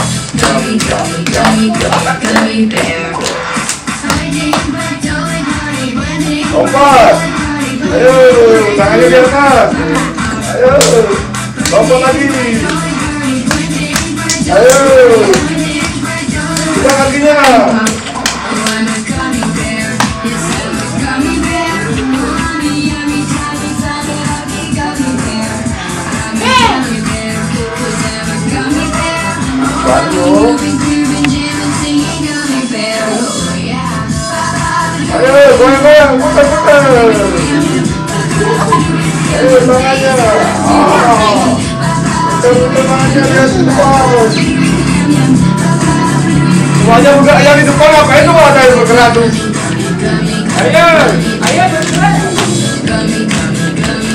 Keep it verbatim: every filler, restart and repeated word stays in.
Lompat. Ayo, tangannya di atas. Ayo, lompat lagi. Ayo, buka kakinya. Bantu. Ayo, goyang-goyang, putar-putar. Ayo, tangannya. Ah, putar-putar tangannya, lihat di depan. Semuanya udah, yang di depan ngapain tuh ada yang bergerak tuh? Ayo, Ayo bergerak.